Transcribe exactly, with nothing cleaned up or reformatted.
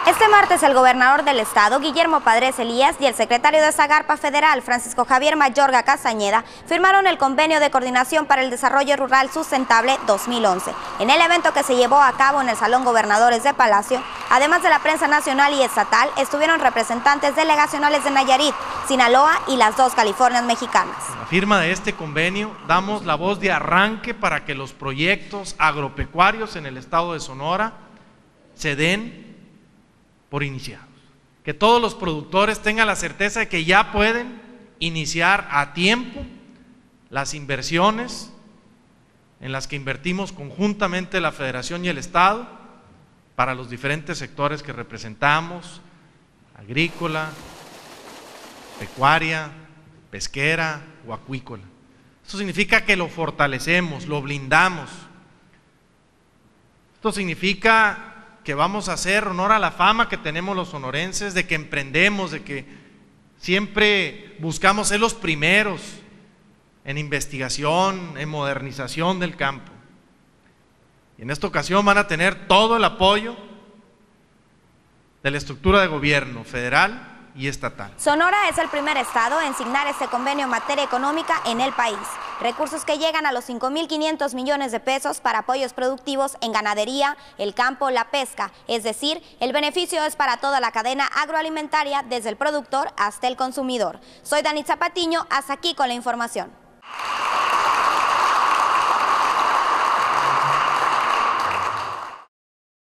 Este martes el gobernador del estado, Guillermo Padres Elías, y el secretario de Zagarpa Federal, Francisco Javier Mayorga Castañeda, firmaron el Convenio de Coordinación para el Desarrollo Rural Sustentable dos mil once. En el evento que se llevó a cabo en el Salón Gobernadores de Palacio, además de la prensa nacional y estatal, estuvieron representantes delegacionales de Nayarit, Sinaloa y las dos Californias mexicanas. Con la firma de este convenio damos la voz de arranque para que los proyectos agropecuarios en el estado de Sonora se den por iniciados, que todos los productores tengan la certeza de que ya pueden iniciar a tiempo las inversiones en las que invertimos conjuntamente la Federación y el Estado para los diferentes sectores que representamos: agrícola, pecuaria, pesquera o acuícola. Esto significa que lo fortalecemos, lo blindamos. Esto significa que vamos a hacer honor a la fama que tenemos los sonorenses, de que emprendemos, de que siempre buscamos ser los primeros en investigación, en modernización del campo. Y en esta ocasión van a tener todo el apoyo de la estructura de gobierno federal y estatal. Sonora es el primer estado en signar este convenio en materia económica en el país. Recursos que llegan a los cinco mil quinientos millones de pesos para apoyos productivos en ganadería, el campo, la pesca. Es decir, el beneficio es para toda la cadena agroalimentaria, desde el productor hasta el consumidor. Soy Danitza Patiño, hasta aquí con la información.